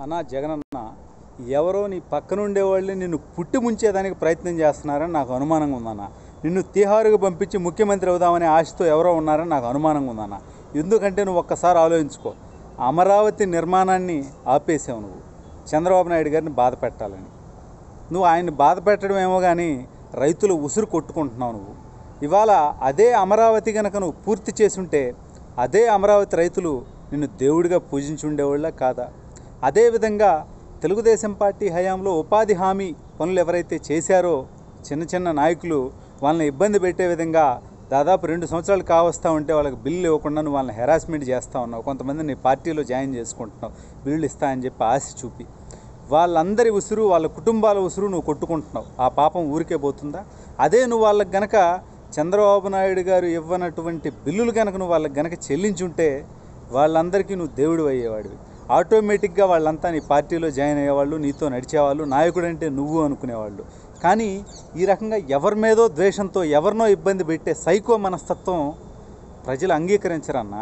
అన్నా జగనన్న, ఎవరో నీ పక్కన ఉండేవాళ్ళు నిన్ను పుట్టి ముంచేదానికి ప్రయత్నం చేస్తున్నారని నాకు అనుమానంగా ఉందన్న. నిన్ను తిహారుకు పంపించి ముఖ్యమంత్రి అవుదామనే ఆశతో ఎవరో ఉన్నారని నాకు అనుమానంగా ఉందన్న. ఎందుకంటే నువ్వు ఒక్కసారి ఆలోచించుకో, అమరావతి నిర్మాణాన్ని ఆపేసావు నువ్వు చంద్రబాబు నాయుడు గారిని బాధ పెట్టాలని. నువ్వు ఆయన్ని బాధ పెట్టడం ఏమో కానీ రైతులు ఉసురు కొట్టుకుంటున్నావు నువ్వు. ఇవాళ అదే అమరావతి కనుక నువ్వు పూర్తి చేసుంటే అదే అమరావతి రైతులు నిన్ను దేవుడిగా పూజించి ఉండేవాళ్ళ కాదా? అదేవిధంగా తెలుగుదేశం పార్టీ హయాంలో ఉపాధి హామీ పనులు ఎవరైతే చేశారో చిన్న చిన్న నాయకులు, వాళ్ళని ఇబ్బంది పెట్టే విధంగా దాదాపు 2 సంవత్సరాలు కావస్తూ ఉంటే వాళ్ళకి బిల్లు ఇవ్వకుండా నువ్వు వాళ్ళని హెరాస్మెంట్ చేస్తూ ఉన్నావు. కొంతమంది నీ పార్టీలో జాయిన్ చేసుకుంటున్నావు బిల్లులు ఇస్తా అని చెప్పి ఆశ చూపి. వాళ్ళందరి ఉసురు, వాళ్ళ కుటుంబాల ఉసురు నువ్వు కొట్టుకుంటున్నావు. ఆ పాపం ఊరికే పోతుందా? అదే నువ్వు వాళ్ళకి గనక చంద్రబాబు నాయుడు గారు ఇవ్వనటువంటి బిల్లులు కనుక నువ్వు వాళ్ళకి గనక చెల్లించుంటే వాళ్ళందరికీ నువ్వు దేవుడు అయ్యేవాడివి. ఆటోమేటిక్గా వాళ్ళంతా నీ పార్టీలో జాయిన్ అయ్యేవాళ్ళు, నీతో నడిచేవాళ్ళు, నాయకుడు అంటే నువ్వు అనుకునేవాళ్ళు. కానీ ఈ రకంగా ఎవరి మీదో ద్వేషంతో ఎవరినో ఇబ్బంది పెట్టే సైకో మనస్తత్వం ప్రజలు అంగీకరించరన్నా.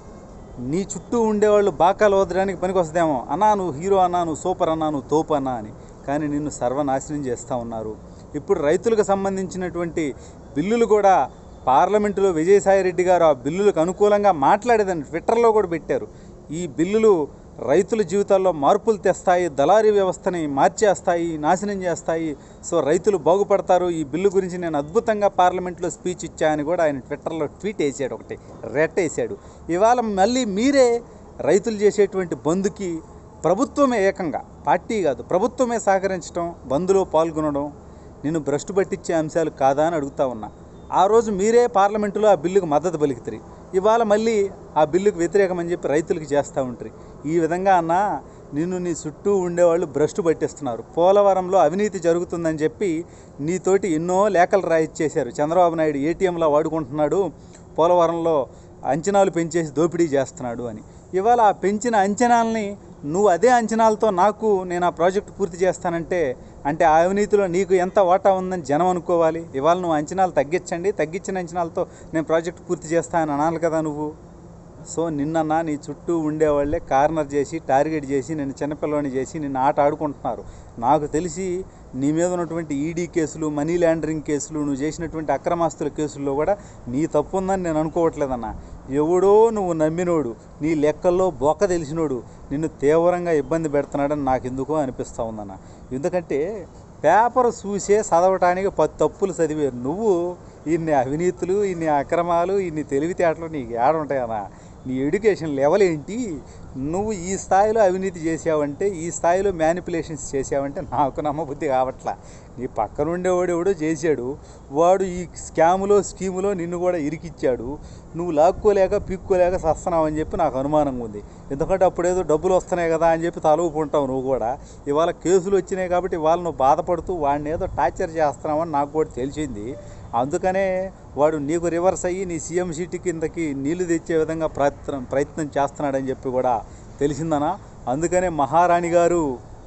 నీ చుట్టూ ఉండేవాళ్ళు బాకాలు వదలడానికి పనికి వస్తుందేమో, అన్నా నువ్వు హీరో అన్నా, నువ్వు సూపర్ అన్నా, నువ్వు తోపు అన్నా అని, కానీ నిన్ను సర్వనాశనం చేస్తూ ఉన్నారు. ఇప్పుడు రైతులకు సంబంధించినటువంటి బిల్లులు కూడా పార్లమెంటులో విజయసాయిరెడ్డి గారు ఆ బిల్లులకు అనుకూలంగా మాట్లాడేదని ట్విట్టర్లో కూడా పెట్టారు. ఈ బిల్లులు రైతుల జీవితాల్లో మార్పులు తెస్తాయి, దళారీ వ్యవస్థని మార్చేస్తాయి, నాశనం చేస్తాయి, సో రైతులు బాగుపడతారు, ఈ బిల్లు గురించి నేను అద్భుతంగా పార్లమెంట్లో స్పీచ్ ఇచ్చా అని కూడా ఆయన ట్విట్టర్లో ట్వీట్ వేసాడు, ఒకటి రెట్టేసాడు. ఇవాళ మళ్ళీ మీరే రైతులు చేసేటువంటి బంద్కి ప్రభుత్వమే, ఏకంగా పార్టీ కాదు ప్రభుత్వమే సహకరించడం, బంద్లో పాల్గొనడం నిన్ను భ్రష్టు పట్టించే అంశాలు కాదా అని అడుగుతా ఉన్నా. ఆ రోజు మీరే పార్లమెంటులో ఆ బిల్లుకు మద్దతు పలికితిరి, ఇవాళ మళ్ళీ ఆ బిల్లుకు వ్యతిరేకమని చెప్పి రైతులకు చేస్తూ ఉంటారు. ఈ విధంగా అన్న నిన్ను నీ చుట్టూ ఉండేవాళ్ళు భ్రష్టు పట్టిస్తున్నారు. పోలవరంలో అవినీతి జరుగుతుందని చెప్పి నీతోటి ఎన్నో లేఖలు రాయిచ్చేశారు. చంద్రబాబు నాయుడు ఏటీఎంలా వాడుకుంటున్నాడు, పోలవరంలో అంచనాలు పెంచేసి దోపిడీ చేస్తున్నాడు అని. ఇవాళ ఆ పెంచిన అంచనాలని నువ్వు అదే అంచనాలతో నేను ఆ ప్రాజెక్టు పూర్తి చేస్తానంటే అంటే ఆ అవినీతిలో నీకు ఎంత వాటా ఉందని జనం అనుకోవాలి. ఇవాళ నువ్వు అంచనాలు తగ్గించండి, తగ్గించిన అంచనాలతో నేను ప్రాజెక్టు పూర్తి చేస్తానని అనాలి కదా నువ్వు. సో నిన్నన్నా నీ చుట్టూ ఉండేవాళ్ళే కార్నర్ చేసి, టార్గెట్ చేసి, నిన్ను చిన్నపిల్లని చేసి నిన్ను ఆట ఆడుకుంటున్నారు. నాకు తెలిసి నీ మీద ఉన్నటువంటి ఈడీ కేసులు, మనీ లాండరింగ్ కేసులు, నువ్వు చేసినటువంటి అక్రమాస్తుల కేసుల్లో కూడా నీ తప్పు ఉందని నేను అనుకోవట్లేదన్నా. ఎవడో నువ్వు నమ్మినోడు, నీ లెక్కల్లో బొక్క తెలిసినోడు నిన్ను తీవ్రంగా ఇబ్బంది పెడుతున్నాడని నాకు ఎందుకో అనిపిస్తూ ఉందన్న. ఎందుకంటే పేపర్ చూసే చదవటానికి 10 తప్పులు చదివారు నువ్వు. ఇన్ని అవినీతులు, ఇన్ని అక్రమాలు, ఇన్ని తెలివితేటలు నీకు ఏడుంటాయన్నా? నీ ఎడ్యుకేషన్ లెవెల్ ఏంటి? నువ్వు ఈ స్థాయిలో అవినీతి చేసావంటే, ఈ స్థాయిలో మ్యానిపులేషన్స్ చేసావంటే నాకు నమ్మబుద్ధి కావట్లా. నీ పక్కనుండేవాడు ఎవడో చేశాడు, వాడు ఈ స్కీములో నిన్ను కూడా ఇరికిచ్చాడు. నువ్వు లాక్కోలేక పీక్కోలేక సస్తున్నావు అని చెప్పి నాకు అనుమానంగా ఉంది. ఎందుకంటే అప్పుడేదో డబ్బులు వస్తున్నాయి కదా అని చెప్పి తలవుకుంటావు నువ్వు కూడా. ఇవాళ కేసులు వచ్చినాయి కాబట్టి ఇవాళ నువ్వు బాధపడుతూ వాడిని ఏదో టార్చర్ చేస్తున్నావని నాకు కూడా తెలిసింది. అందుకనే వాడు నీకు రివర్స్ అయ్యి నీ సీఎం సీటు కిందకి నీళ్లు తెచ్చే విధంగా ప్రయత్నం చేస్తున్నాడని చెప్పి కూడా తెలిసిందనా. అందుకనే మహారాణి గారు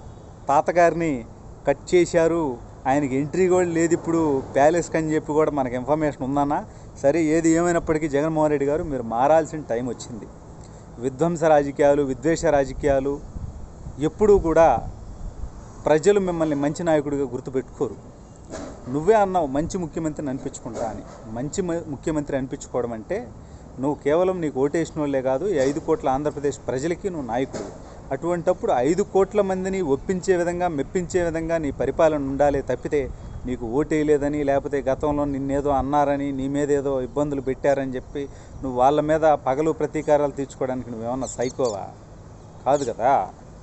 తాతగారిని కట్ చేశారు, ఆయనకి ఎంట్రీ కూడా లేదు ఇప్పుడు ప్యాలెస్కి అని చెప్పి కూడా మనకు ఇన్ఫర్మేషన్ ఉందన్నా. సరే, ఏది ఏమైనప్పటికీ జగన్మోహన్ రెడ్డి గారు మీరు మారాల్సిన టైం వచ్చింది. విధ్వంస రాజకీయాలు, విద్వేష రాజకీయాలు ఎప్పుడూ కూడా ప్రజలు మిమ్మల్ని మంచి నాయకుడిగా గుర్తుపెట్టుకోరు. నువ్వే అన్నావు మంచి ముఖ్యమంత్రిని అనిపించుకుంటా అని. మంచి ముఖ్యమంత్రి అనిపించుకోవడం అంటే నువ్వు కేవలం నీకు ఓటేసిన వాళ్ళే కాదు, ఈ 5 కోట్ల ఆంధ్రప్రదేశ్ ప్రజలకి నువ్వు నాయకుడు. అటువంటప్పుడు 5 కోట్ల మందిని ఒప్పించే విధంగా, మెప్పించే విధంగా నీ పరిపాలన ఉండాలి తప్పితే నీకు ఓటేయలేదని, లేకపోతే గతంలో నిన్నేదో అన్నారని, నీ మీద ఏదో ఇబ్బందులు పెట్టారని చెప్పి నువ్వు వాళ్ళ మీద పగలు ప్రతీకారాలు తీర్చుకోవడానికి నువ్వేమన్నా సైకోవా? కాదు కదా,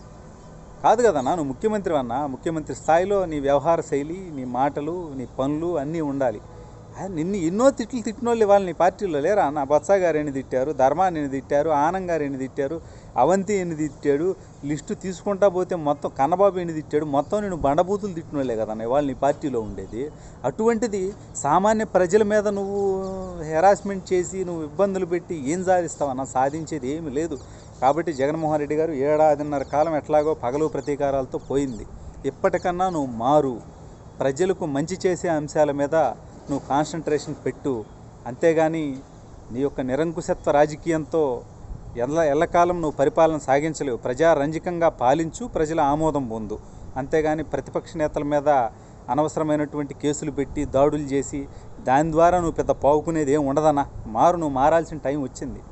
కాదు కదన్నా. నువ్వు ముఖ్యమంత్రి అన్నా, ముఖ్యమంత్రి స్థాయిలో నీ వ్యవహార శైలి, నీ మాటలు, నీ పనులు అన్నీ ఉండాలి. నిన్ను ఎన్నో తిట్టిన వాళ్ళు ఇవాళ నీ పార్టీలో లేరా అన్న? బొత్స గారు ఎన్ని తిట్టారు, ధర్మాన్ని ఎన్ని తిట్టారు, ఆనంద్ గారు ఎన్ని తిట్టారు, అవంతి ఎన్ని తిట్టాడు, లిస్టు తీసుకుంటా పోతే మొత్తం కన్నబాబు ఎన్ని తిట్టాడు, మొత్తం నేను బండబూతులు తిట్టిన వాళ్ళే కదన్న ఇవాళ నీ పార్టీలో ఉండేది. అటువంటిది సామాన్య ప్రజల మీద నువ్వు హెరాస్మెంట్ చేసి, నువ్వు ఇబ్బందులు పెట్టి ఏం సాధిస్తావన్నా? సాధించేది ఏమీ లేదు. కాబట్టి జగన్మోహన్ రెడ్డి గారు 1.5 కాలం ఎట్లాగో పగలు ప్రతీకారాలతో పోయింది. ఇప్పటికన్నా నువ్వు మారు, ప్రజలకు మంచి చేసే అంశాల మీద నువ్వు కాన్సన్ట్రేషన్ పెట్టు. అంతేగాని నీ యొక్క నిరంకుశత్వ రాజకీయంతో ఎల్లకాలం నువ్వు పరిపాలన సాగించలేవు. ప్రజారంజకంగా పాలించు, ప్రజల ఆమోదం పొందు. అంతేగాని ప్రతిపక్ష నేతల మీద అనవసరమైనటువంటి కేసులు పెట్టి దాడులు చేసి దాని ద్వారా నువ్వు పెద్ద పావుకునేది ఏం ఉండదన్నా. నువ్వు మారాల్సిన టైం వచ్చింది.